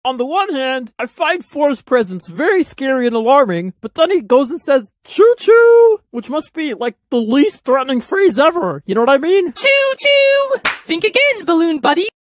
On the one hand, I find For's presence very scary and alarming, but then he goes and says, choo-choo, which must be, like, the least threatening phrase ever. You know what I mean? Choo-choo! Think again, balloon buddy.